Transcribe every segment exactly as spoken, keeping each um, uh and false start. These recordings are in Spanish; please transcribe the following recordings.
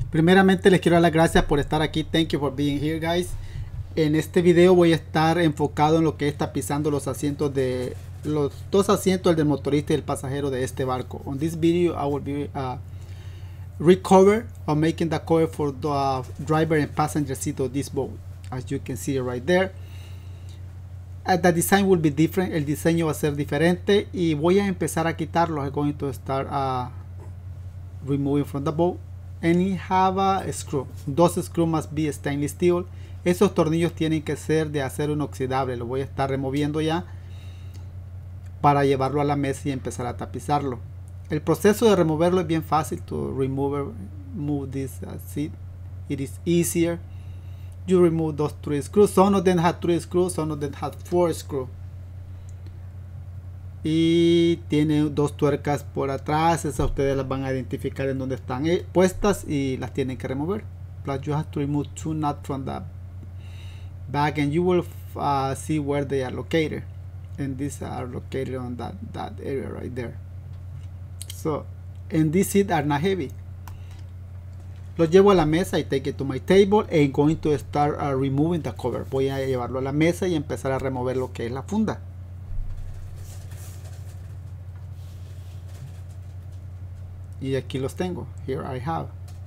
Primeramente les quiero dar las gracias por estar aquí. Thank you for being here, guys. En este video voy a estar enfocado en lo que es tapizando los asientos de los dos asientos, el del motorista y el pasajero de este barco. On this video I will be uh, recover or making the cover for the uh, driver and passenger seat of this boat, as you can see right there. Uh, the design will be different. El diseño va a ser diferente y voy a empezar a quitarlos. I'm going to start uh, removing from the boat. And you have a screw. Those screws must be stainless steel. Esos tornillos tienen que ser de acero inoxidable. Lo voy a estar removiendo ya para llevarlo a la mesa y empezar a tapizarlo. El proceso de removerlo es bien fácil. To remove, remove this uh, seat, it is easier. You remove those three screws. Some of them have three screws, some of them have four screws. Y tiene dos tuercas por atrás. Esas ustedes las van a identificar en donde están puestas y las tienen que remover. Plus you have to remove two nuts from the back and you will uh, see where they are located, and these are located on that, that area right there. So, and these seats are not heavy. Los llevo a la mesa y take it to my table and going to start uh, removing the cover. Voy a llevarlo a la mesa y empezar a remover lo que es la funda. Y aquí los tengo. Here I have.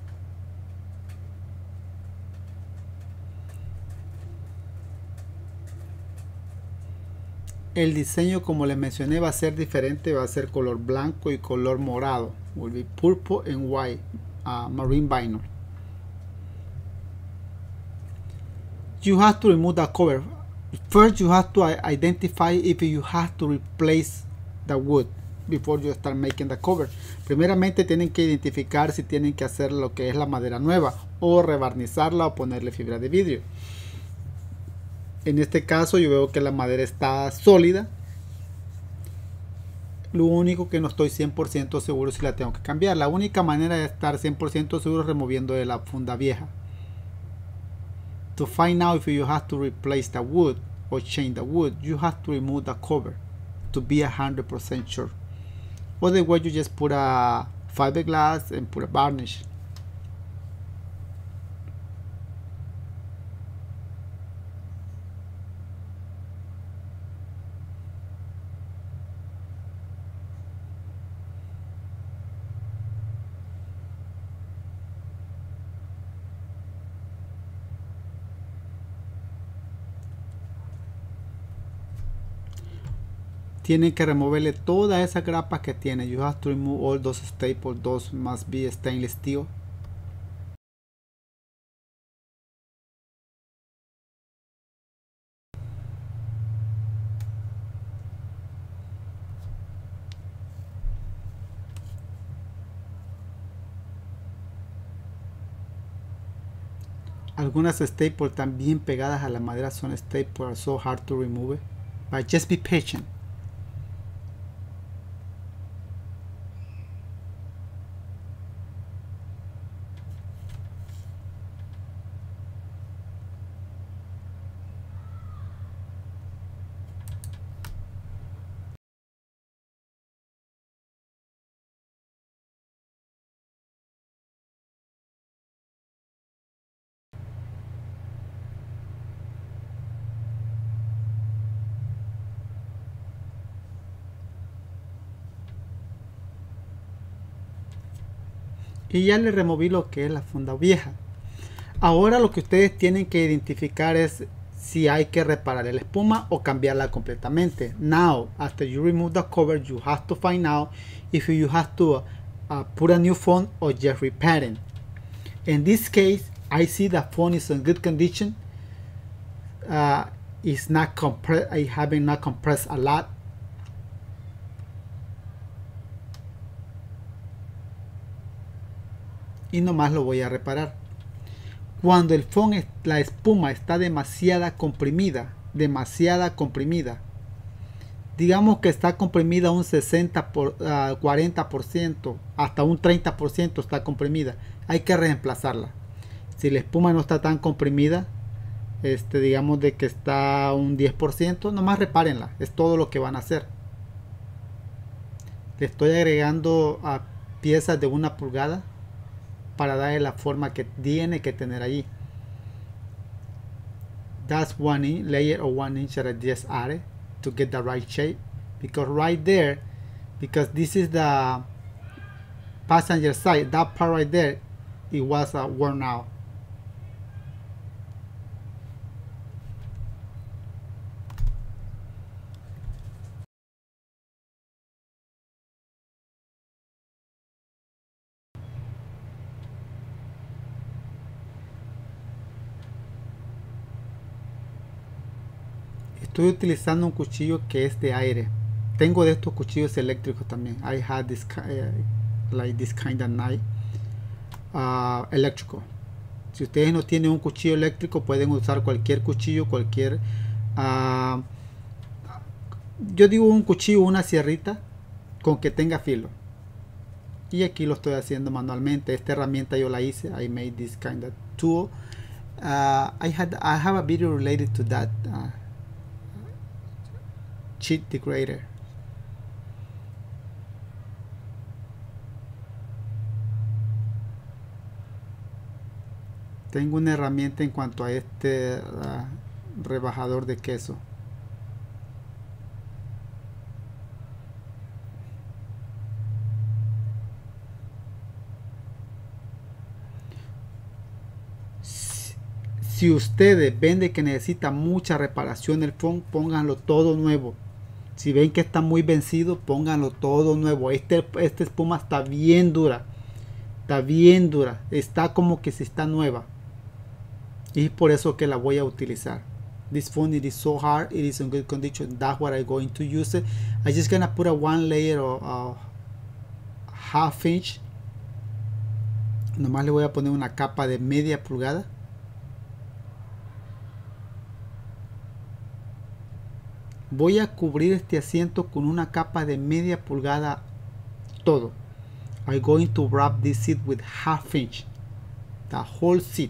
El diseño, como les mencioné, va a ser diferente. Va a ser color blanco y color morado. Will be purple and white uh, marine vinyl. You have to remove the cover. First, you have to identify if you have to replace the wood before you start making the cover. Primeramente tienen que identificar si tienen que hacer lo que es la madera nueva o rebarnizarla o ponerle fibra de vidrio. En este caso yo veo que la madera está sólida. Lo único que no estoy cien por ciento seguro si la tengo que cambiar. La única manera de estar cien por ciento seguro es removiendo de la funda vieja. To find out if you have to replace the wood or change the wood, you have to remove the cover to be one hundred percent sure. Otherwise, you just put a fiberglass and put a varnish. Tienen que removerle toda esa grapa que tiene. You have to remove all those staples. Those must be stainless steel. Algunas staples también pegadas a la madera son staples are so hard to remove it. But just be patient. Y ya le removí lo que es la funda vieja. Ahora lo que ustedes tienen que identificar es si hay que reparar la espuma o cambiarla completamente. Now, after you remove the cover, you have to find out if you have to uh, put a new phone or just repair it. In this case, I see the phone is in good condition. Uh, it's not compressed. I haven't not compressed a lot. Y nomás lo voy a reparar. Cuando el phone, la espuma está demasiada comprimida, demasiada comprimida, digamos que está comprimida un sesenta por uh, cuarenta por ciento, hasta un treinta por ciento está comprimida, hay que reemplazarla. Si la espuma no está tan comprimida, este, digamos de que está un diez por ciento, nomás repárenla, es todo lo que van a hacer. Le estoy agregando a piezas de una pulgada para darle la forma que tiene que tener allí. That's one inch, layer or one inch that I just added to get the right shape, because right there, because this is the passenger side, that part right there, it was uh, worn out. Estoy utilizando un cuchillo que es de aire. Tengo de estos cuchillos eléctricos también. I had this uh, like this kind of knife uh, eléctrico. Si ustedes no tienen un cuchillo eléctrico, pueden usar cualquier cuchillo, cualquier uh, yo digo un cuchillo, una sierrita con que tenga filo. Y aquí lo estoy haciendo manualmente. Esta herramienta yo la hice. I made this kind of tool. Uh, I had I have a video related to that. Uh, cheat degrader. Tengo una herramienta en cuanto a este uh, rebajador de queso. Si, si ustedes ven de que necesita mucha reparación el phone, pónganlo todo nuevo. Si ven que está muy vencido, pónganlo todo nuevo. Este, esta espuma está bien dura. Está bien dura. Está como que si está nueva. Y por eso que la voy a utilizar. This phone, it is so hard. It is in good condition. That's what I'm going to use it. I'm just gonna put a one layer of uh, half inch. Nomás le voy a poner una capa de media pulgada. Voy a cubrir este asiento con una capa de media pulgada todo. I'm going to wrap this seat with half inch. The whole seat.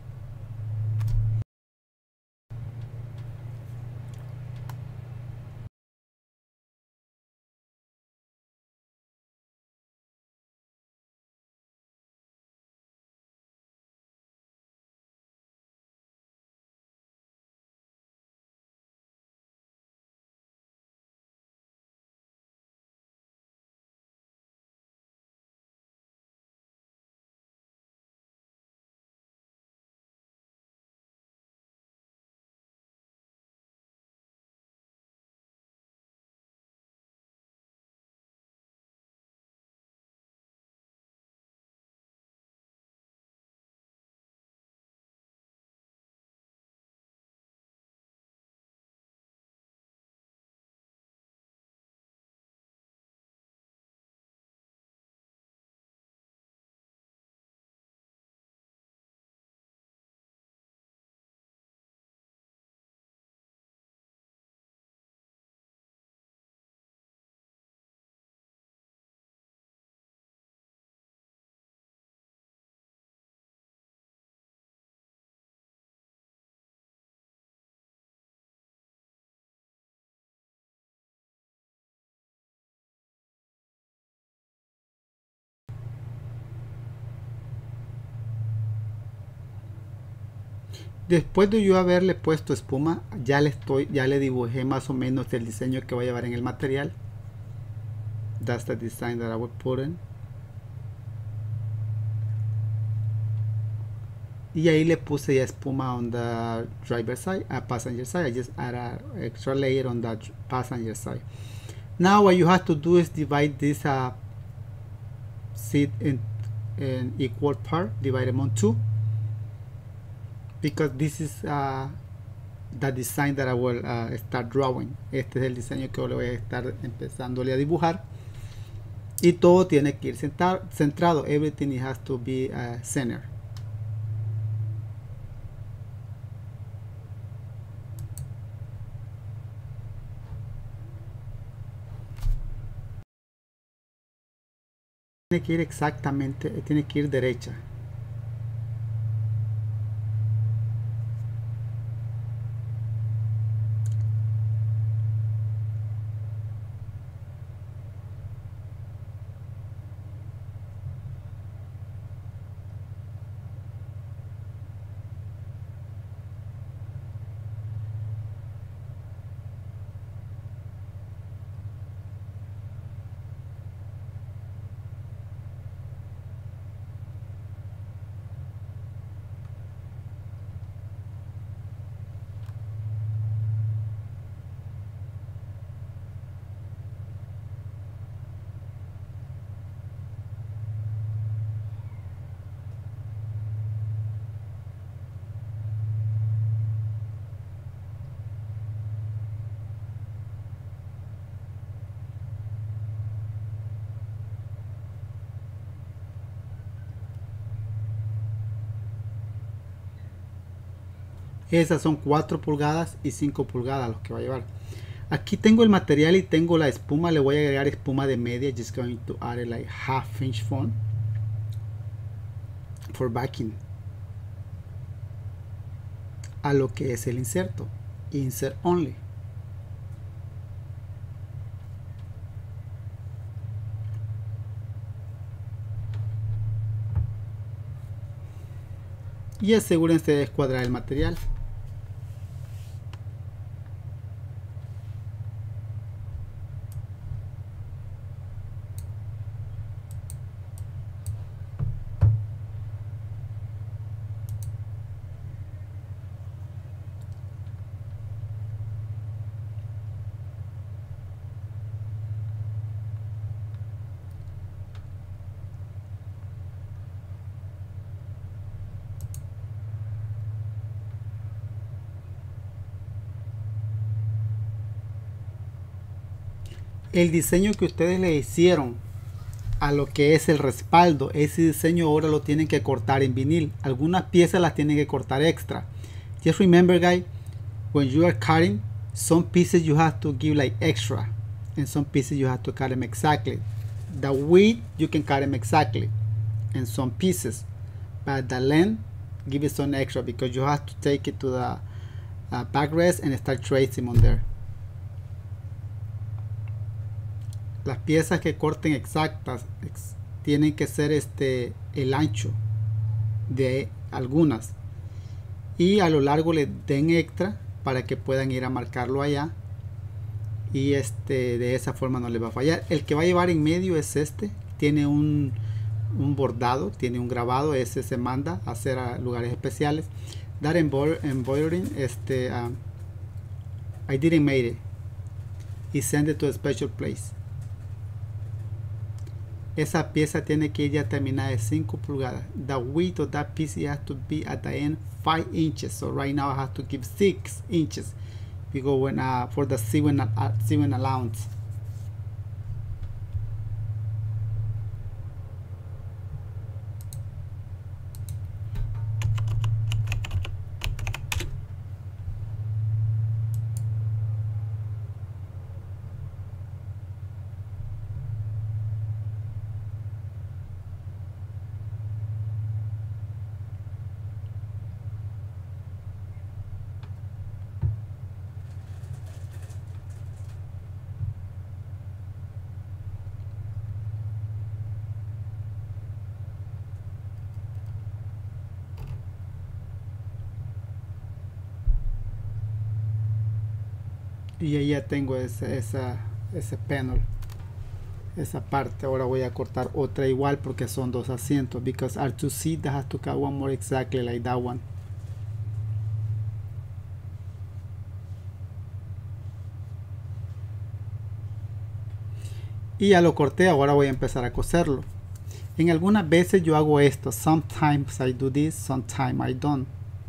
Después de yo haberle puesto espuma, ya le estoy, ya le dibujé más o menos el diseño que va a llevar en el material. That's the design that I would put in. Y ahí le puse ya espuma on the driver side, uh, passenger side. I just add an extra layer on the passenger side. Now what you have to do is divide this uh, seat in, in equal part, divide them on two. Because this is uh, the design that I will uh, start drawing. Este es el diseño que le voy a estar empezándole a dibujar. Y todo tiene que ir centrar, centrado. Everything has to be uh, centered. Tiene que ir exactamente, tiene que ir derecha. Esas son cuatro pulgadas y cinco pulgadas los que va a llevar. Aquí tengo el material y tengo la espuma. Le voy a agregar espuma de media. Just going to add like half inch foam for backing a lo que es el inserto. Insert only. Y asegúrense de escuadrar el material. El diseño que ustedes le hicieron a lo que es el respaldo, ese diseño ahora lo tienen que cortar en vinil. Algunas piezas las tienen que cortar extra. Just remember, guys, when you are cutting, some pieces you have to give like extra, and some pieces you have to cut them exactly. The width you can cut them exactly in some pieces, but the length give it some extra because you have to take it to the uh, backrest and start tracing on there. Las piezas que corten exactas ex, tienen que ser este el ancho de algunas, y a lo largo le den extra para que puedan ir a marcarlo allá, y este de esa forma no le va a fallar. El que va a llevar en medio es este, tiene un, un bordado, tiene un grabado, ese se manda a hacer a lugares especiales. That embroidering, este um, I didn't make it, y send it to a special place. Esa pieza tiene que ir ya terminada de cinco pulgadas. The width of that piece has to be at the end five inches. So right now I have to give six inches because when uh, for the sewing, uh, sewing allowance. Y ahí ya tengo esa, esa, ese panel, esa parte. Ahora voy a cortar otra igual porque son dos asientos, because R two C that has to cut one more exactly like that one. Y ya lo corté, ahora voy a empezar a coserlo. En algunas veces yo hago esto, sometimes I do this, sometimes I don't.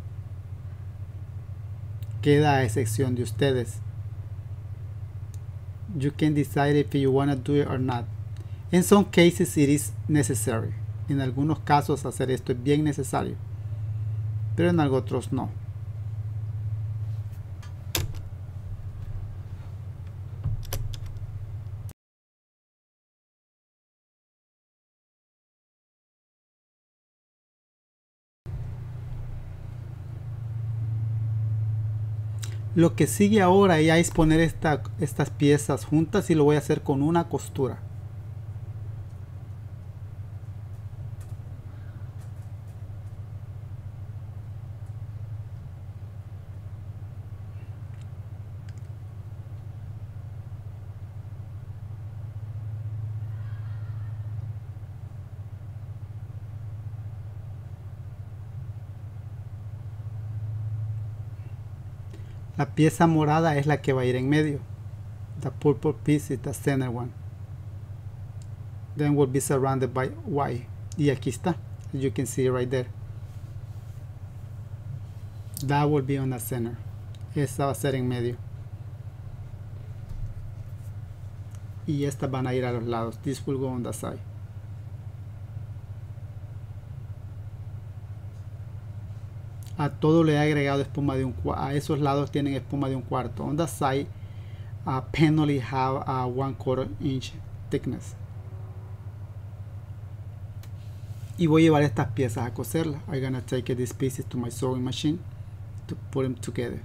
Queda a excepción de ustedes. You can decide if you want to do it or not. In some cases it is necessary. En algunos casos hacer esto es bien necesario, pero en otros no. Lo que sigue ahora ya es poner esta, estas piezas juntas, y lo voy a hacer con una costura. La pieza morada es la que va a ir en medio. The purple piece is the center one. Then will be surrounded by white. Y aquí está. You can see it right there. That will be on the center. Esta va a ser en medio. Y estas van a ir a los lados. This will go on the side. a todo le he agregado espuma de un cuarto. A esos lados tienen espuma de un cuarto. On the side, uh, pen only have a one quarter inch thickness. Y voy a llevar estas piezas a coserlas. I'm gonna take these pieces to my sewing machine to put them together.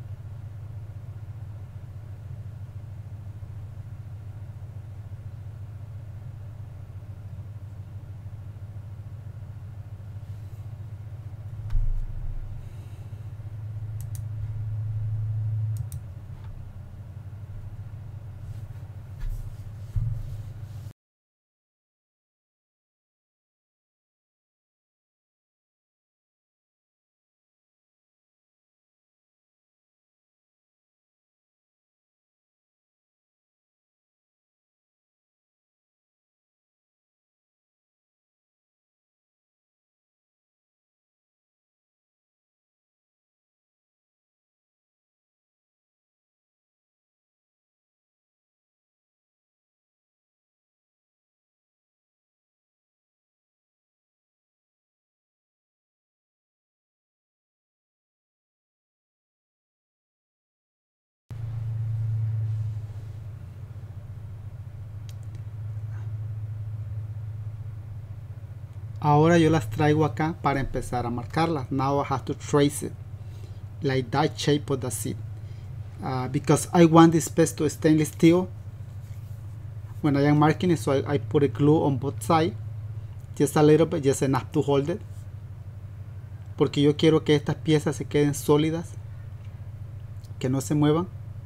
Ahora yo las traigo acá para empezar a marcarlas. Now I have to trace it like that shape of the seat. Uh, because I want this piece to stainless steel when I am marking it, so I, I put a glue on both sides, just a little bit, just enough to hold it. Porque yo quiero que estas piezas se queden sólidas, que no se muevan.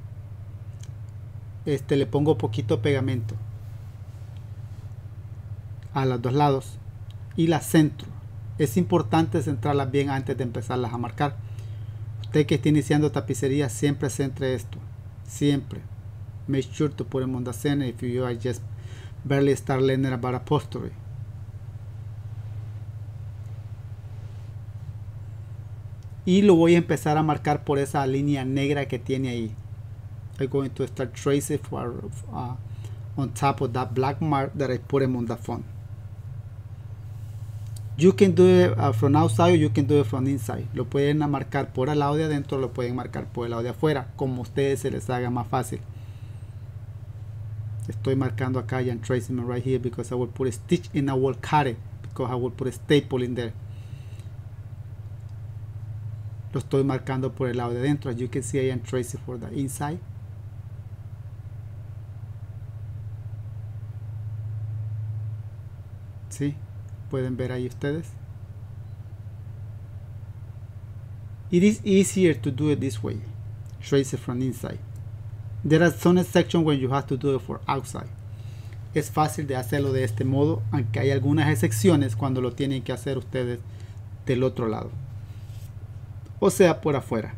Este, le pongo poquito pegamento a los dos lados y las centro. Es importante centrarlas bien antes de empezarlas a marcar. Usted que está iniciando tapicería, siempre centre esto, siempre. Make sure to put them on the center if you are just barely start learning about upholstery. Y lo voy a empezar a marcar por esa línea negra que tiene ahí. I'm going to start tracing for, uh, on top of that black mark that I put them on the phone. You can do it uh, from outside or you can do it from inside. Lo pueden marcar por el lado de adentro, lo pueden marcar por el lado de afuera, como a ustedes se les haga más fácil. Estoy marcando acá y I'm tracing it right here because I will put a stitch and I will cut it because I will put a staple in there. Lo estoy marcando por el lado de adentro. As you can see, I am tracing for the inside. ¿Sí? Pueden ver ahí ustedes. It is easier to do it this way. Trace it from inside. There are some sections where you have to do it for outside. Es fácil de hacerlo de este modo, aunque hay algunas excepciones cuando lo tienen que hacer ustedes del otro lado. O sea, por afuera.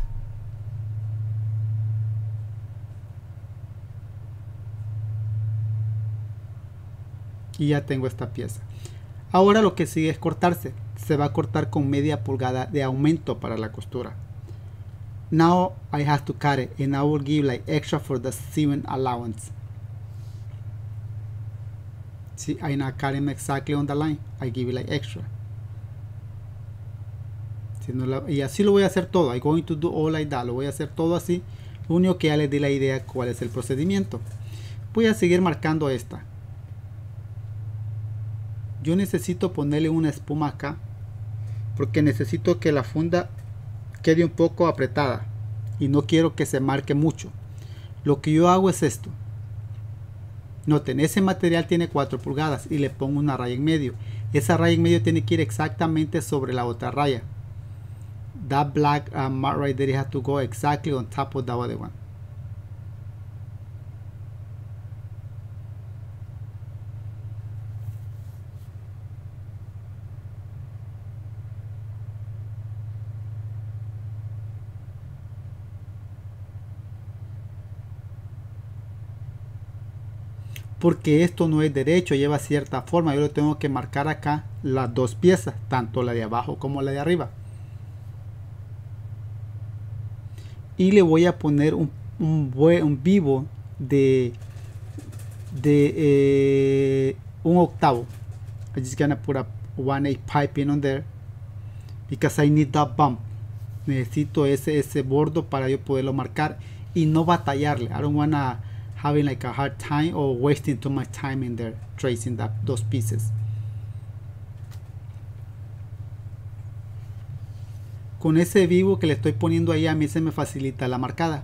Y ya tengo esta pieza. Ahora lo que sigue es cortarse. Se va a cortar con media pulgada de aumento para la costura. Now I have to cut it and I will give like extra for the sewing allowance. See, I not cut him exactly on the line. I give it like extra. Si no la, y así lo voy a hacer todo. I'm going to do all like that. Lo voy a hacer todo así. Lo único que ya les di la idea cuál es el procedimiento. Voy a seguir marcando esta. Yo necesito ponerle una espuma acá porque necesito que la funda quede un poco apretada y no quiero que se marque mucho. Lo que yo hago es esto. Noten, ese material tiene cuatro pulgadas y le pongo una raya en medio. Esa raya en medio tiene que ir exactamente sobre la otra raya. That black uh, mark right there has to go exactly on top of the other one. Porque esto no es derecho, lleva cierta forma. Yo lo tengo que marcar acá las dos piezas, tanto la de abajo como la de arriba. Y le voy a poner un, un, un vivo de, de eh, un octavo. I'm just gonna put a one eighth piping on there because I need that bump. Necesito ese, ese bordo para yo poderlo marcar y no batallarle. I don't wanna having like a hard time or wasting too much time in there tracing that, those pieces. Con ese vivo que le estoy poniendo ahí, a mí se me facilita la marcada.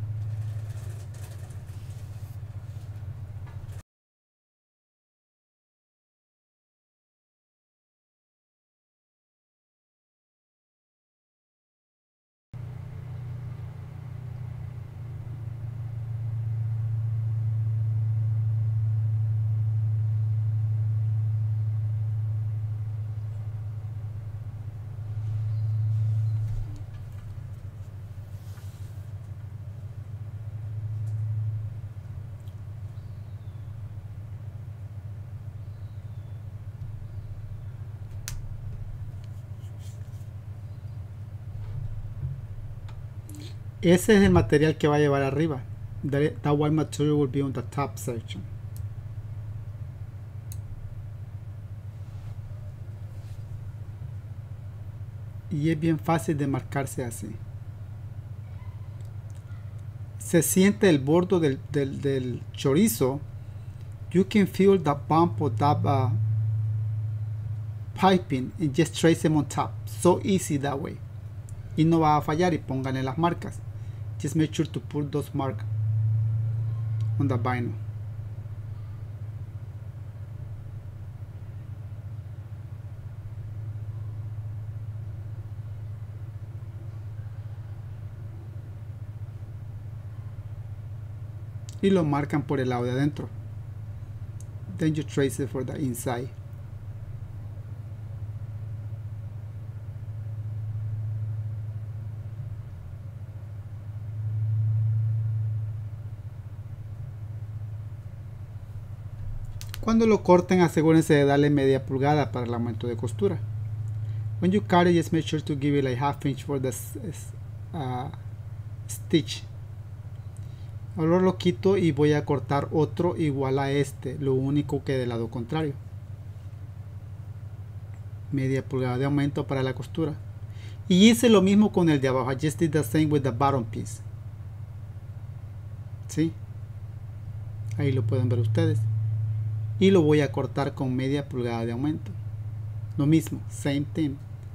Ese es el material que va a llevar arriba. That, that white material will be on the top section. Y es bien fácil de marcarse así. Se siente el borde del, del, del chorizo. You can feel the bump of that uh, piping and just trace them on top. So easy that way. Y no va a fallar, y pónganle las marcas. Just make sure to put those marks on the vinyl. Y lo marcan por el lado de adentro. Then you trace it for the inside. Cuando lo corten, asegúrense de darle media pulgada para el aumento de costura. When you cut it, just make sure to give it like half inch for the uh, stitch. Ahora lo quito y voy a cortar otro igual a este, lo único que del lado contrario. Media pulgada de aumento para la costura. Y hice lo mismo con el de abajo. I just did the same with the bottom piece. ¿Sí? Ahí lo pueden ver ustedes. Y lo voy a cortar con media pulgada de aumento. Lo mismo, same thing.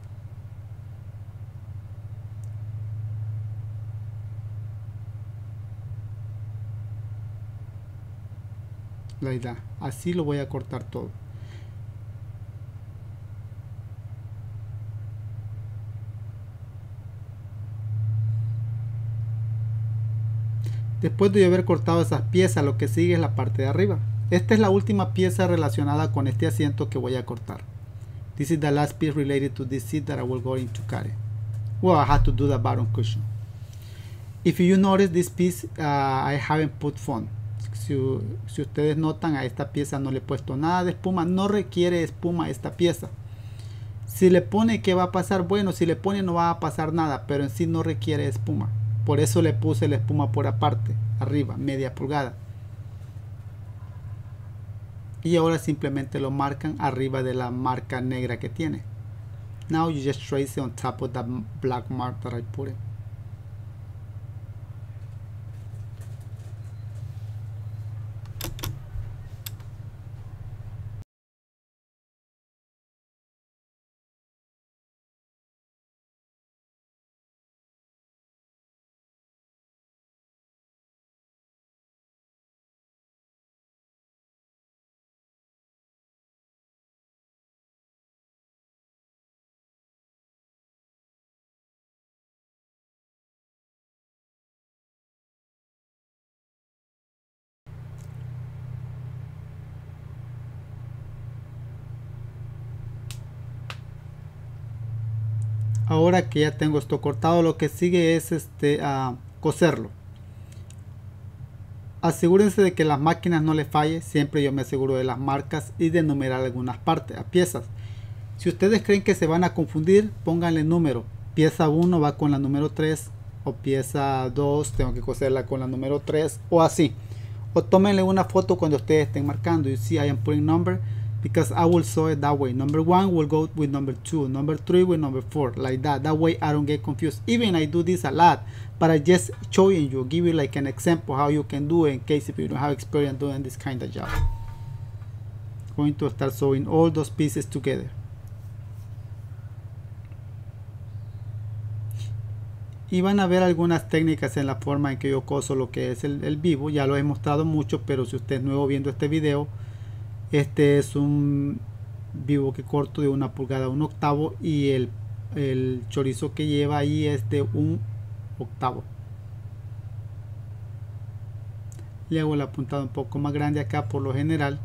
La idea, así lo voy a cortar todo. Después de haber cortado esas piezas, lo que sigue es la parte de arriba. Esta es la última pieza relacionada con este asiento que voy a cortar. This is the last piece related to this seat that I will go into cut it. Well, I had to do the bottom cushion. If you notice this piece, uh, I haven't put foam. Si, si ustedes notan, a esta pieza no le he puesto nada de espuma. No requiere espuma esta pieza. Si le pone, ¿qué va a pasar? Bueno, si le pone no va a pasar nada, pero en sí no requiere espuma. Por eso le puse la espuma por aparte, arriba, media pulgada. Y ahora simplemente lo marcan arriba de la marca negra que tiene. Now you just trace it on top of the black mark that I put it. Ahora que ya tengo esto cortado, lo que sigue es este uh, coserlo. Asegúrense de que las máquinas no les falle. Siempre yo me aseguro de las marcas y de numerar algunas partes, a piezas. Si ustedes creen que se van a confundir, pónganle número. Pieza uno va con la número tres, o pieza dos tengo que coserla con la número tres, o así. O tómenle una foto cuando ustedes estén marcando. You see I am putting number because I will show it that way. Number one will go with number two, number three with number four, like that. That way I don't get confused. Even I do this a lot, but I just showing you, give you like an example how you can do it in case if you don't have experience doing this kind of job. Going to start sewing all those pieces together. Y van a ver algunas técnicas en la forma en que yo coso lo que es el, el vivo. Ya lo he mostrado mucho, pero si usted es nuevo viendo este video, este es un vivo que corto de una pulgada a un octavo, y el, el chorizo que lleva ahí es de un octavo. Le hago la puntada un poco más grande acá por lo general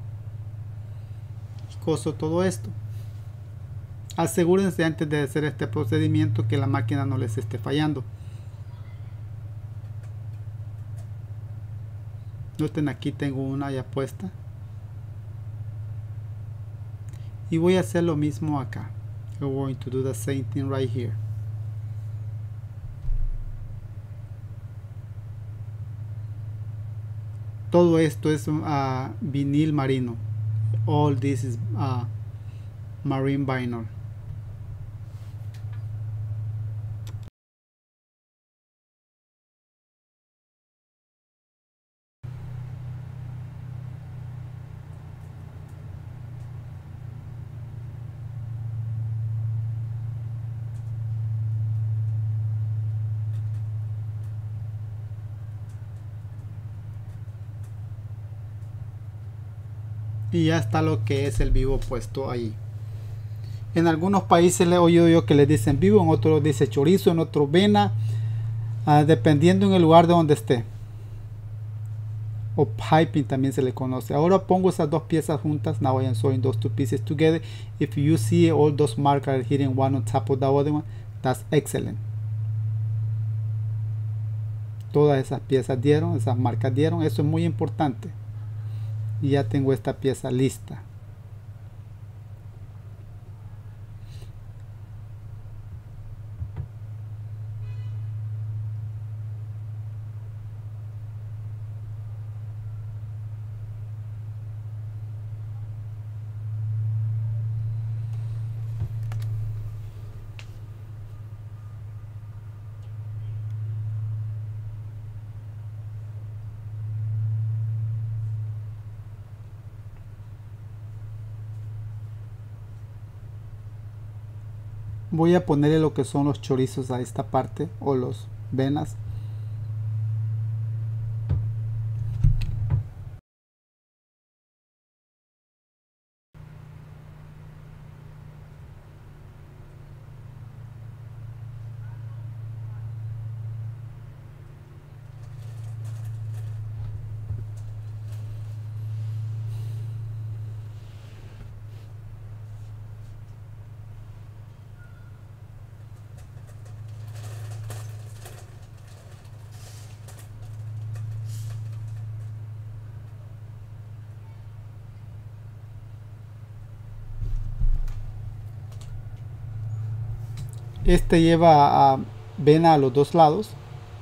y coso todo esto. Asegúrense antes de hacer este procedimiento que la máquina no les esté fallando. Noten, aquí tengo una ya puesta. Y voy a hacer lo mismo acá. I'm going to do the same thing right here. Todo esto es uh, vinil marino. All this is uh, marine vinyl. Y ya está lo que es el vivo puesto ahí. En algunos países le he oído yo que le dicen vivo, en otros dice chorizo, en otros vena, uh, dependiendo en el lugar de donde esté. O piping también se le conoce. Ahora pongo esas dos piezas juntas. Now I am sewing those two pieces together. If you see all those markers hitting one on top of the other one, that's excellent. Todas esas piezas dieron, esas marcas dieron, eso es muy importante. Y ya tengo esta pieza lista. Voy a ponerle lo que son los chorizos a esta parte, o los venas. Este lleva a vena a los dos lados.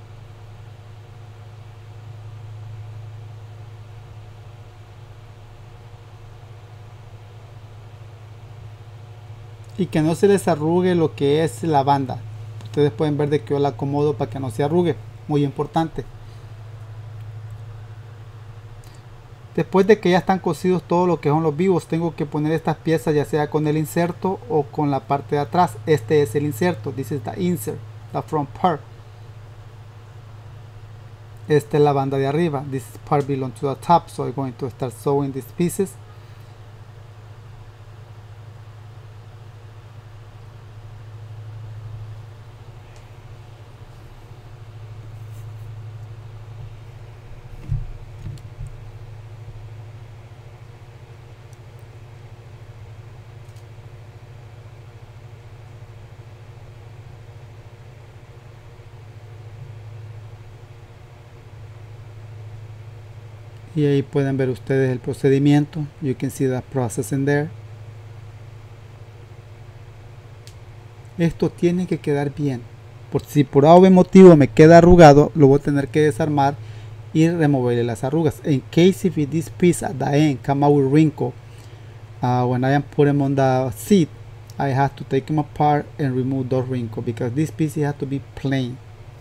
Y que no se les arrugue lo que es la banda. Ustedes pueden ver de que yo la acomodo para que no se arrugue. Muy importante. Después de que ya están cosidos todo lo que son los vivos, tengo que poner estas piezas ya sea con el inserto o con la parte de atrás. Este es el inserto. This is the insert, the front part. Esta es la banda de arriba. This part belongs to the top, so I'm going to start sewing these pieces. Y ahí pueden ver ustedes el procedimiento. You can see the process in there. Esto tiene que quedar bien. Por si por algún motivo me queda arrugado, lo voy a tener que desarmar y removerle las arrugas. In case if this piece at the end come out with wrinkle, uh, when I am putting them on the seat, I have to take them apart and remove those wrinkles because this piece has to be plain.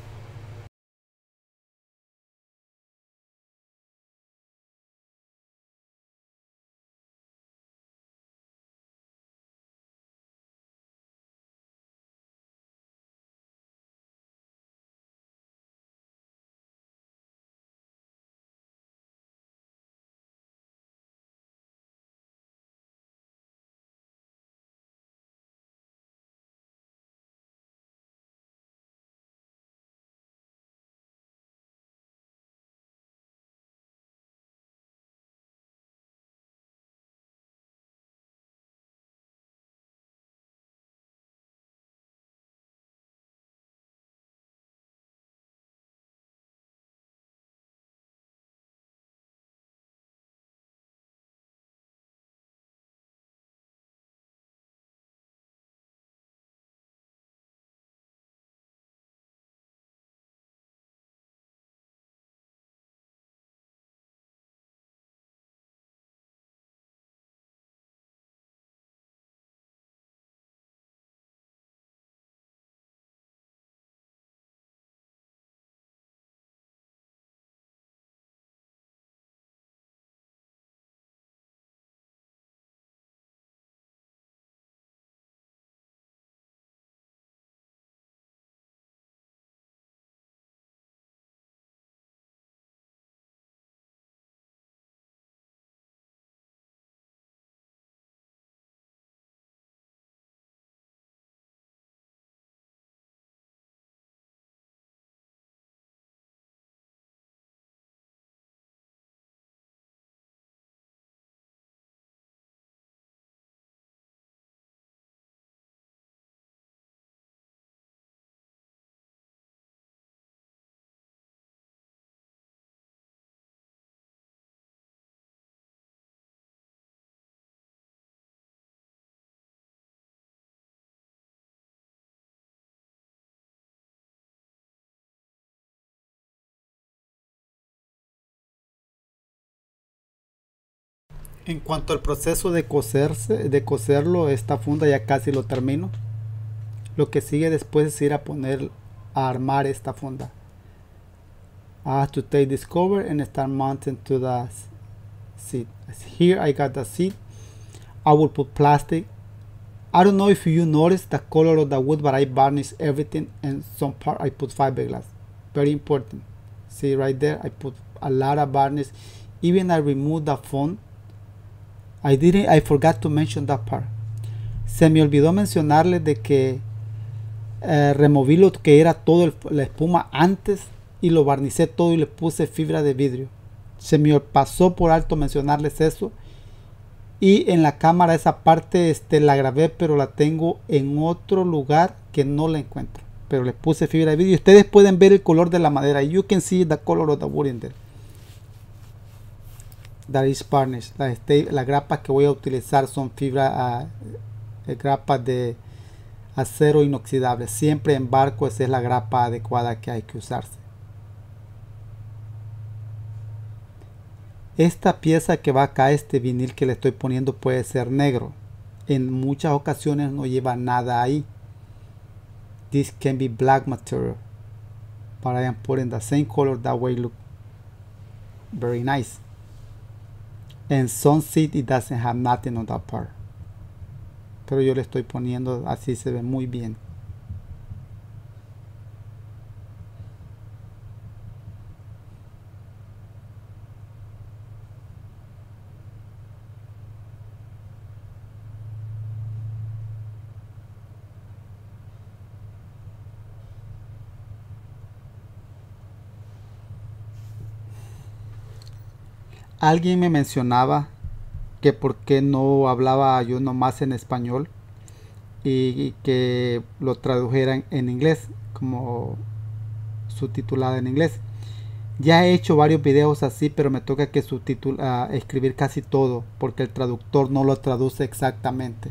En cuanto al proceso de coserse, de coserlo, esta funda ya casi lo termino. Lo que sigue después es ir a poner, a armar esta funda. I have to take this cover and start mounting to the seat. Here I got the seat. I will put plastic. I don't know if you notice the color of the wood, but I varnish everything, and some part I put fiberglass. Very important. See right there, I put a lot of varnish. Even I removed the foam. I didn't, I forgot to mention that part. Se me olvidó mencionarles de que eh, removí lo que era todo el, la espuma antes y lo barnicé todo y le puse fibra de vidrio. Se me pasó por alto mencionarles eso. Y en la cámara esa parte este, la grabé, pero la tengo en otro lugar que no la encuentro. Pero le puse fibra de vidrio. Ustedes pueden ver el color de la madera. You can see the color of the wood in there. That is varnish. La, este, la grapa que voy a utilizar son fibra, uh, grapas de acero inoxidable. Siempre en barco esa es la grapa adecuada que hay que usarse. Esta pieza que va acá, este vinil que le estoy poniendo, puede ser negro. En muchas ocasiones no lleva nada ahí. This can be black material, but I am putting the same color, that way look very nice. And some seat it doesn't have nothing on that part, pero yo le estoy poniendo así, se ve muy bien. Alguien me mencionaba que por qué no hablaba yo nomás en español y, y que lo tradujeran en inglés, como subtitulada en inglés. Ya he hecho varios videos así, pero me toca que subtitular, uh, escribir casi todo, porque el traductor no lo traduce exactamente.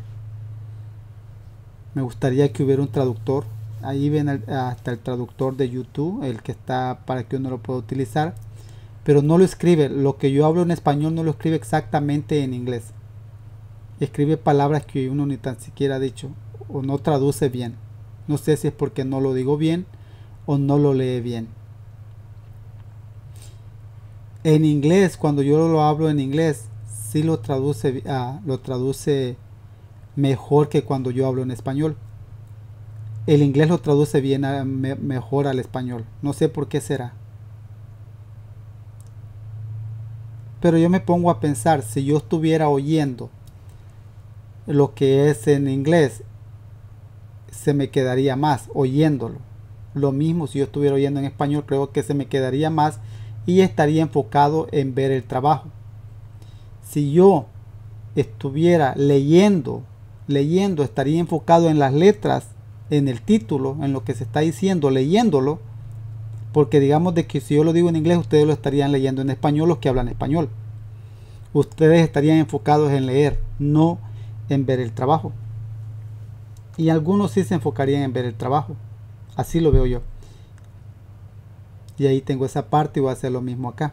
Me gustaría que hubiera un traductor. Ahí ven el, hasta el traductor de YouTube, el que está para que uno lo pueda utilizar. Pero no lo escribe, lo que yo hablo en español no lo escribe exactamente en inglés. escribe palabras que uno ni tan siquiera ha dicho o no traduce bien. No sé si es porque no lo digo bien o no lo lee bien. En inglés, cuando yo lo hablo en inglés, sí lo traduce, uh, lo traduce mejor que cuando yo hablo en español. El inglés lo traduce bien a, me, mejor al español. No sé por qué será. Pero yo me pongo a pensar, si yo estuviera oyendo lo que es en inglés, se me quedaría más oyéndolo. Lo mismo si yo estuviera oyendo en español, creo que se me quedaría más y estaría enfocado en ver el trabajo. Si yo estuviera leyendo, leyendo, estaría enfocado en las letras, en el título, en lo que se está diciendo, leyéndolo, porque digamos de que si yo lo digo en inglés, ustedes lo estarían leyendo en español, los que hablan español. Ustedes estarían enfocados en leer, no en ver el trabajo. Y algunos sí se enfocarían en ver el trabajo. Así lo veo yo. Y ahí tengo esa parte y voy a hacer lo mismo acá.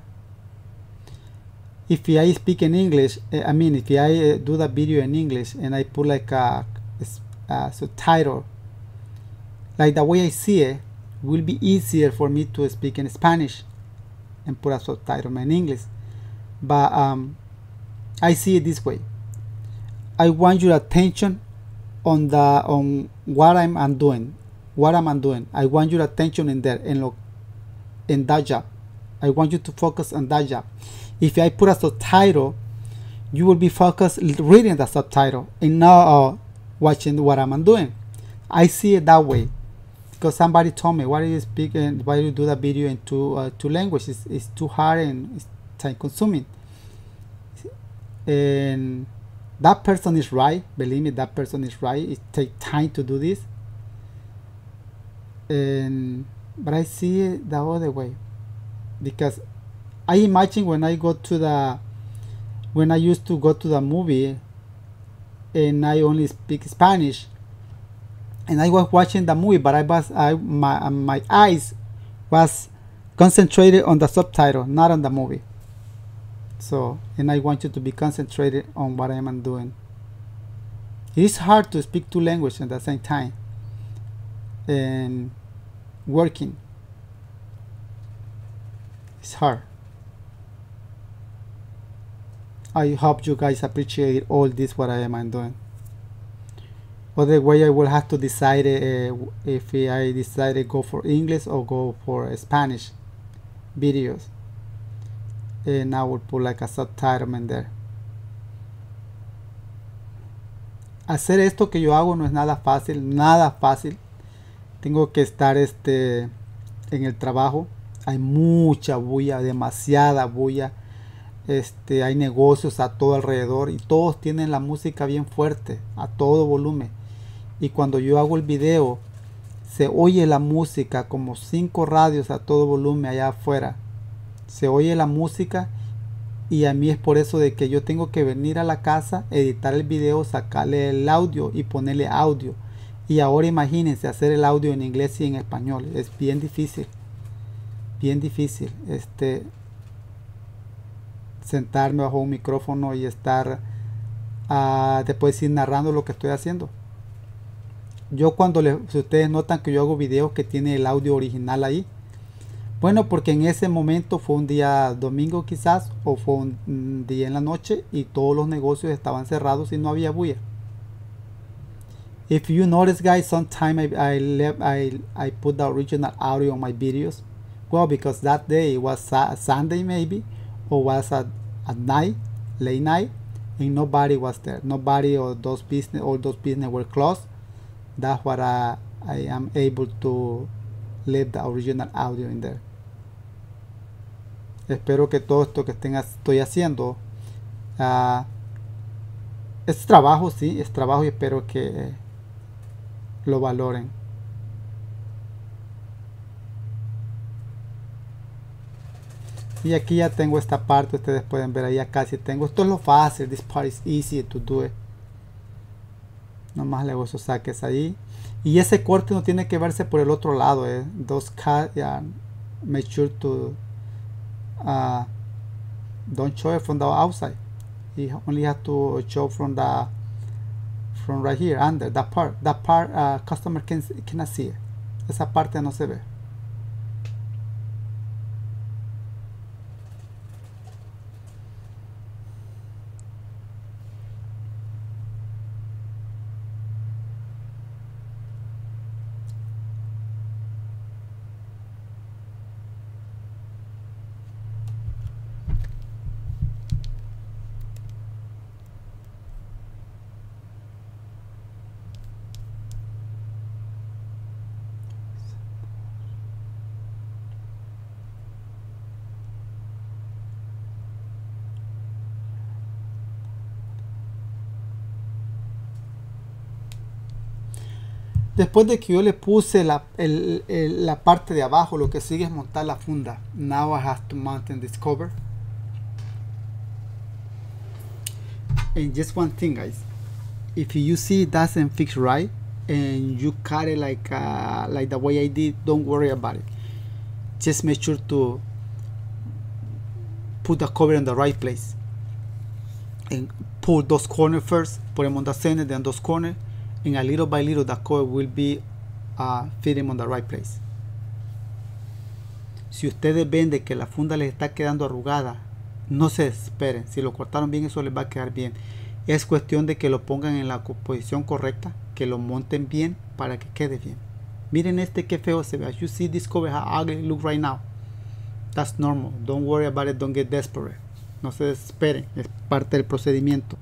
If I speak in English, I mean, if I do the video in English and I put like a, a subtitle, like the way I see it, will be easier for me to speak in Spanish and put a subtitle in English. But um, I see it this way. I want your attention on the on what I'm, I'm doing, what I'm doing. I want your attention in there, in lo, in that job. I want you to focus on that job. If I put a subtitle, you will be focused reading the subtitle and not uh, watching what I'm doing. I see it that way because somebody told me, why do you speak and why do you do the video in two uh, two languages? It's, it's too hard and it's time consuming. And that person is right. Believe me, that person is right. It takes time to do this. And but I see it the other way because I imagine when I go to the when I used to go to the movie and I only speak Spanish and I was watching the movie, but I was I my my eyes was concentrated on the subtitle, not on the movie. So, and I want you to be concentrated on what I am doing. It is hard to speak two languages at the same time and working. It's hard. I hope you guys appreciate all this what I am doing. Other way I will have to decide uh, if I decide to go for English or go for Spanish videos. And I will put like a subtitle in there. Hacer esto que yo hago no es nada fácil, nada fácil. Tengo que estar este en el trabajo. Hay mucha bulla, demasiada bulla. Este, hay negocios a todo alrededor y todos tienen la música bien fuerte, a todo volumen. Y cuando yo hago el video, se oye la música como cinco radios a todo volumen allá afuera. Se oye la música y a mí es por eso de que yo tengo que venir a la casa, editar el video, sacarle el audio y ponerle audio. Y ahora imagínense hacer el audio en inglés y en español. Es bien difícil. Bien difícil. Este, sentarme bajo un micrófono y estar uh, después ir narrando lo que estoy haciendo. Yo cuando le, si ustedes notan que yo hago videos que tiene el audio original ahí, bueno, porque en ese momento fue un día domingo quizás, o fue un, un día en la noche y todos los negocios estaban cerrados y no había bulla. If you notice, guys, sometimes I, I, left, I, I put the original audio on my videos. Well, because that day it was a Sunday maybe, or was at, at night, late night, and nobody was there. Nobody or those business, all those business were closed. That's what I, I am able to leave the original audio in there. Espero que todo esto que estén, estoy haciendo uh, es trabajo, sí, es trabajo y espero que lo valoren. Y aquí ya tengo esta parte, ustedes pueden ver ahí, ya casi tengo. Esto es lo fácil, this part is easy to do it. Nomás le hago esos saques ahí. Y ese corte no tiene que verse por el otro lado, eh. Those cut, yeah, make sure to uh, don't show it from the outside. You only have to show from the from right here under that part. That part uh, customer can cannot see it. Esa parte no se ve. Después de que yo le puse la, el, el, la parte de abajo, lo que sigue es montar la funda. Now I have to mount this cover. And just one thing, guys, if you see it doesn't fix right and you cut it like uh, like the way I did, don't worry about it. Just make sure to put the cover in the right place and pull those corners first, put them on the center, then those corners, and a little by little the cover will be uh, fitting on the right place. Si ustedes ven de que la funda les está quedando arrugada, no se desesperen. Si lo cortaron bien, eso les va a quedar bien. Es cuestión de que lo pongan en la posición correcta, que lo monten bien para que quede bien. Miren este que feo se ve. As you see this cover how ugly it look right now. That's normal. Don't worry about it. Don't get desperate. No se desesperen. Es parte del procedimiento.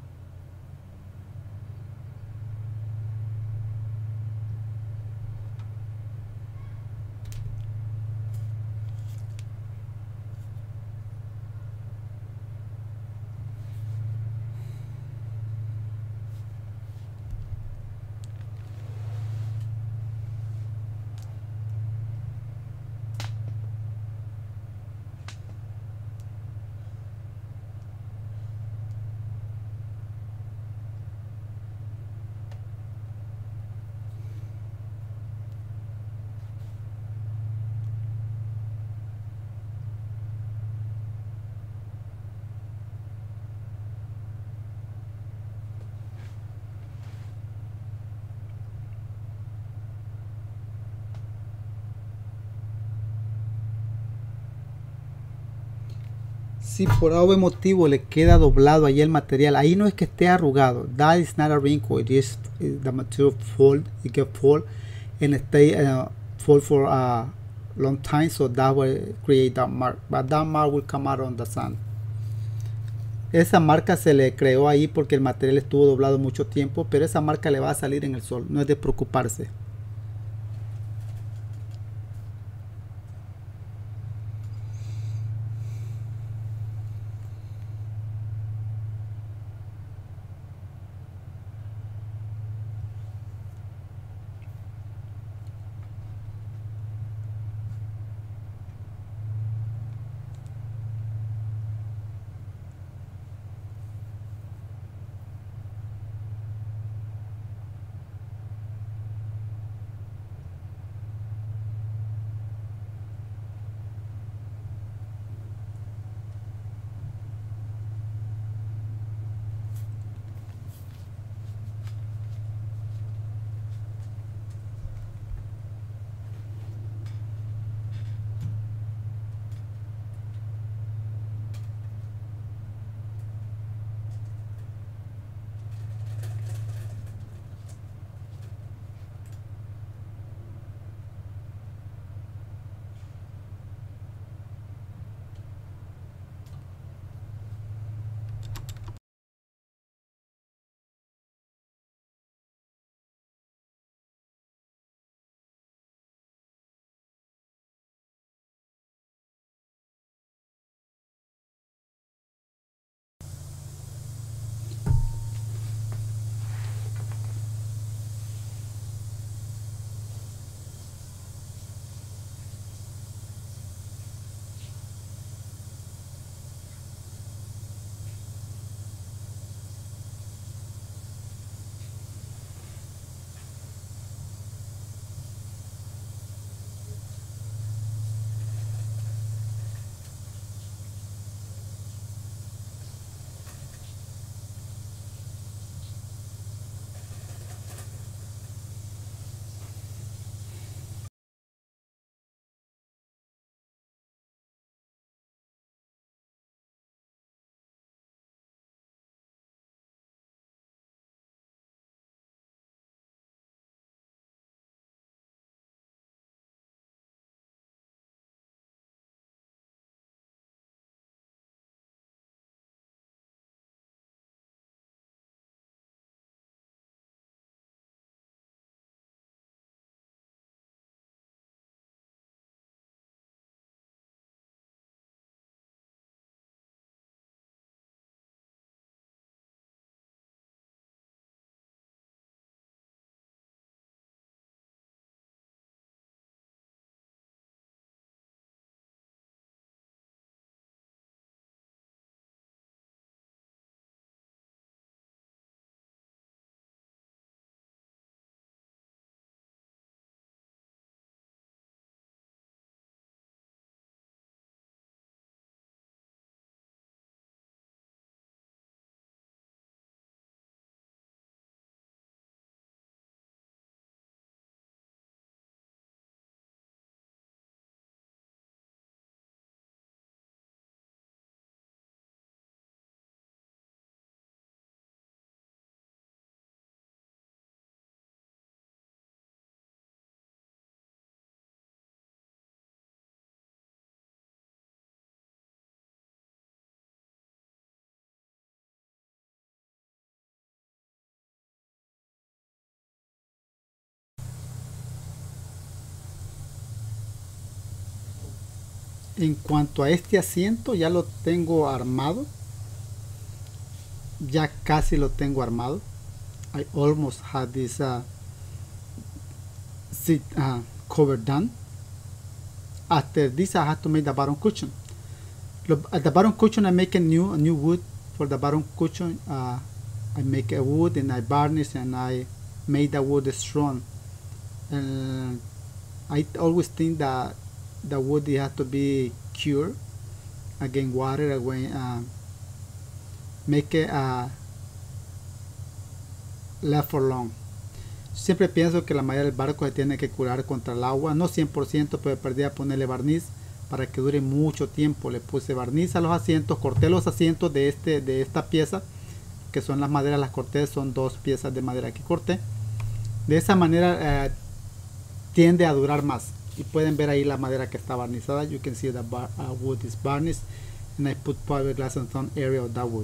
Si por algún motivo le queda doblado ahí el material, ahí no es que esté arrugado. That is not a wrinkle. It is the material fold. It get fold and stay uh, fold for a long time, so that will create that mark. But that mark will come out on the sun. Esa marca se le creó ahí porque el material estuvo doblado mucho tiempo, pero esa marca le va a salir en el sol. No es de preocuparse. En cuanto a este asiento, ya lo tengo armado. Ya casi lo tengo armado. I almost had this uh, seat uh, cover done. After this, I had to make the bottom cushion. At the bottom cushion, I make a new a new wood for the bottom cushion. Uh, I make a wood and I varnish and I made the wood strong. And I always think that the wood it has to be cured against water, against, uh, make it uh, last for long. Siempre pienso que la madera del barco se tiene que curar contra el agua, no cien por ciento, pero perdí a ponerle barniz para que dure mucho tiempo. Le puse barniz a los asientos, corté los asientos de, este, de esta pieza, que son las maderas, las corté, son dos piezas de madera que corté. De esa manera eh, tiende a durar más. Y pueden ver ahí la madera que está barnizada. You can see the bar, uh, wood is varnished, and I put fiberglass on some area of that wood.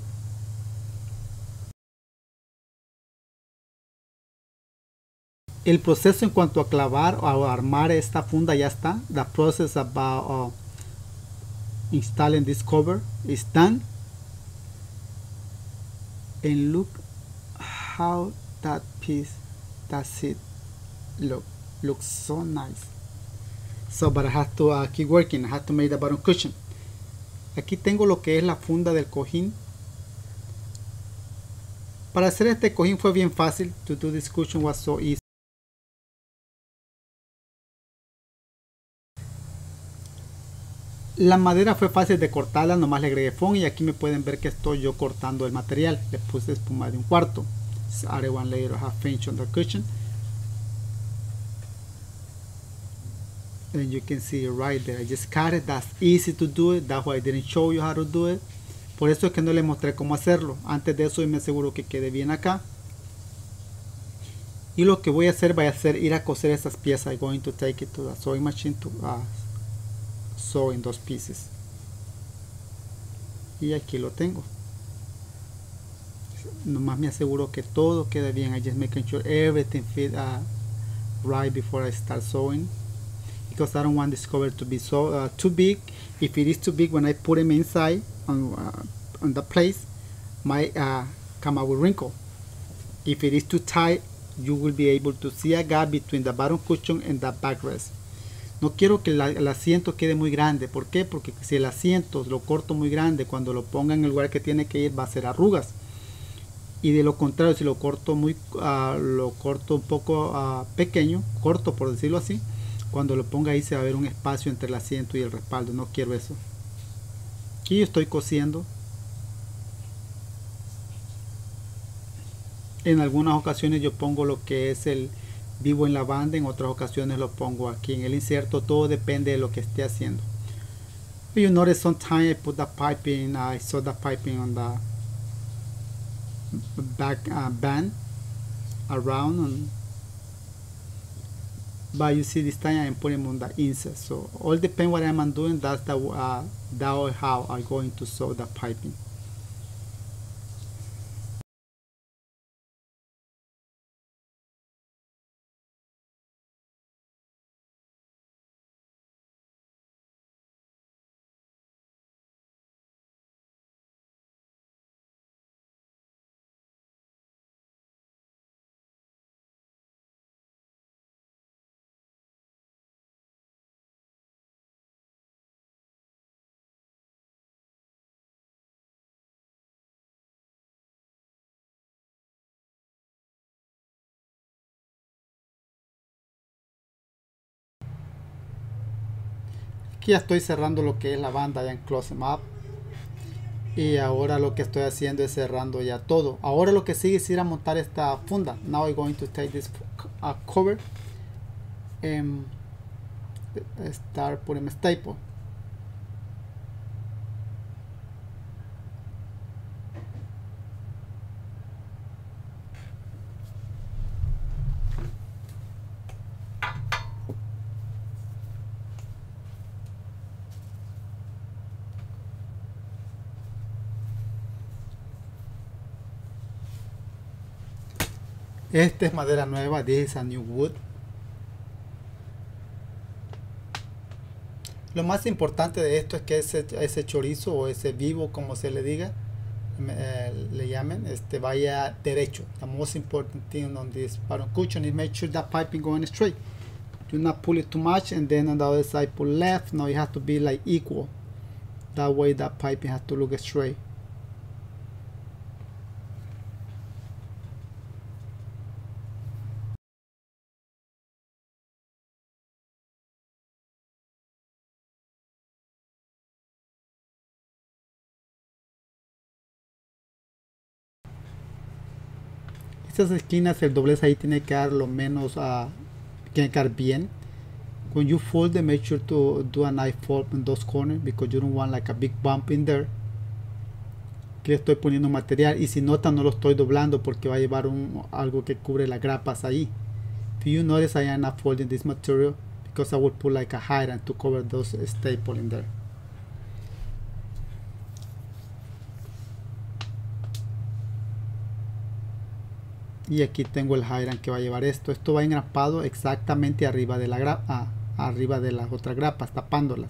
El proceso en cuanto a clavar o a armar esta funda ya está. The process about uh, installing this cover is done. And look how that piece, that's it, look, looks so nice. So, but I have to uh, keep working. I have to make the bottom cushion. Aquí tengo lo que es la funda del cojín. Para hacer este cojín fue bien fácil. To do this cushion was so easy. La madera fue fácil de cortarla, nomás le agregué foam y aquí me pueden ver que estoy yo cortando el material. Le puse espuma de un cuarto. So added one layer of half inch on the cushion. And you can see it right there. I just cut it. That's easy to do it. That's why I didn't show you how to do it. Por eso es que no les mostré cómo hacerlo. Antes de eso me aseguro que quede bien acá. Y lo que voy a hacer, voy a hacer ir a coser esas piezas. I'm going to take it to the sewing machine to uh, sew in those pieces. Y aquí lo tengo. Nomás me aseguro que todo quede bien. I just making sure everything fit uh, right before I start sewing. Because I don't want this cover to be so uh, too big. If it is too big, when I put them inside on, uh, on the place, might uh, come out with wrinkle. If it is too tight, you will be able to see a gap between the bottom cushion and the backrest. No quiero que la, el asiento quede muy grande. ¿Por qué? Porque si el asiento lo corto muy grande, cuando lo ponga en el lugar que tiene que ir va a ser arrugas. Y de lo contrario, si lo corto muy uh, lo corto un poco uh, pequeño, corto por decirlo así, cuando lo ponga ahí se va a ver un espacio entre el asiento y el respaldo. No quiero eso. Aquí yo estoy cosiendo. En algunas ocasiones yo pongo lo que es el vivo en la banda, en otras ocasiones lo pongo aquí en el inserto. Todo depende de lo que esté haciendo. You notice sometimes I put the piping, I saw the piping on the back uh, band around, and, but you see this time I'm putting on the insert. So all depends what I'm doing. That's the uh, that how I'm going to sew the piping. Aquí ya estoy cerrando lo que es la banda ya en Close Em Up. Y ahora lo que estoy haciendo es cerrando ya todo. Ahora lo que sigue es ir a montar esta funda. Now I'm going to take this uh, cover and start putting a staple. Esta es madera nueva, this is a new wood. Lo más importante de esto es que ese, ese chorizo o ese vivo, como se le diga, eh, le llamen, este, vaya derecho. The most important thing on this bottom cushion is make sure that piping going straight. Do not pull it too much, and then on the other side pull left. Now it has to be like equal. That way that piping has to look straight. Estas esquinas, el doblez ahí tiene que dar lo menos, uh, tiene que quedar bien. When you fold them, make sure to do a nice fold in those corners because you don't want like a big bump in there. Aquí le estoy poniendo material y si notan no lo estoy doblando porque va a llevar un, algo que cubre las grapas ahí. If you notice, I am not folding this material because I would put like a hydrant to cover those staples in there. Y aquí tengo el hydrant que va a llevar esto. Esto va engrapado exactamente arriba de la grapa, ah, arriba de las otras grapas, tapándolas.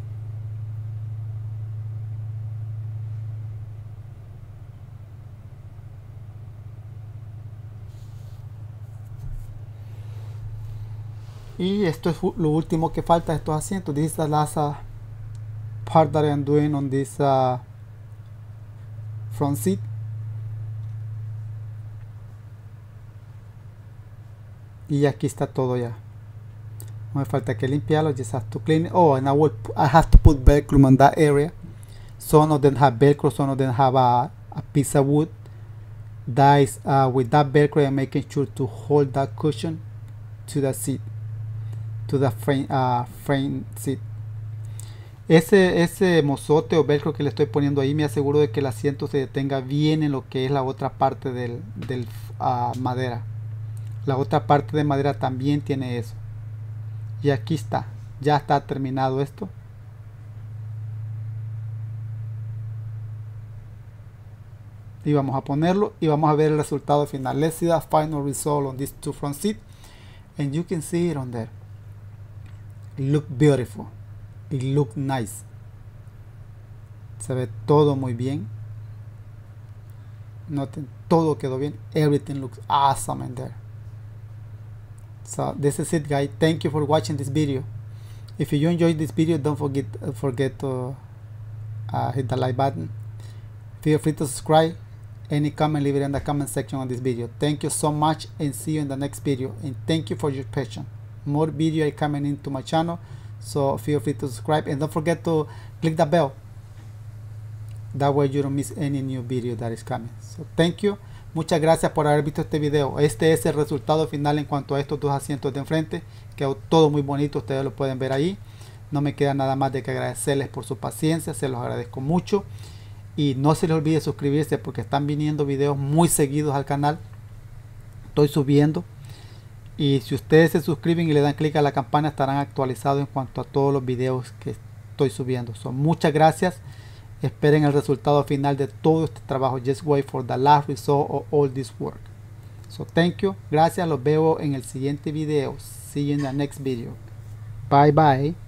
Y esto es lo último que falta de estos asientos. This is the last uh, part that I am doing on this uh, front seat. Y aquí está todo ya. No me falta que limpiarlo. Just have to clean it. Oh, and I will I have to put Velcro on that area. Some of them have Velcro, some of them have a, a piece of wood. That is uh, with that Velcro, I'm making sure to hold that cushion to the seat, to the frame, uh, frame seat. Ese, ese mozote o Velcro que le estoy poniendo ahí me aseguro de que el asiento se detenga bien en lo que es la otra parte del, del uh, madera. La otra parte de madera también tiene eso. Y aquí está. Ya está terminado esto. Y vamos a ponerlo y vamos a ver el resultado final. Let's see the final result on these two front seats. And you can see it on there. It look beautiful. It look nice. Se ve todo muy bien. Noten, todo quedó bien. Everything looks awesome in there. So this is it, guys. Thank you for watching this video. If you enjoyed this video, don't forget uh, forget to uh, hit the like button. Feel free to subscribe. Any comment, leave it in the comment section on this video. Thank you so much and see you in the next video. And thank you for your patience. More video are coming into my channel, so feel free to subscribe and don't forget to click the bell. That way you don't miss any new video that is coming. So thank you. Muchas gracias por haber visto este video. Este es el resultado final en cuanto a estos dos asientos de enfrente. Quedó todo muy bonito, ustedes lo pueden ver ahí. No me queda nada más de que agradecerles por su paciencia, se los agradezco mucho. Y no se les olvide suscribirse porque están viniendo videos muy seguidos al canal. Estoy subiendo. Y si ustedes se suscriben y le dan clic a la campana, estarán actualizados en cuanto a todos los videos que estoy subiendo. So, muchas gracias. Esperen el resultado final de todo este trabajo. Just wait for the last result of all this work. So thank you. Gracias. Los veo en el siguiente video. See you in the next video. Bye bye.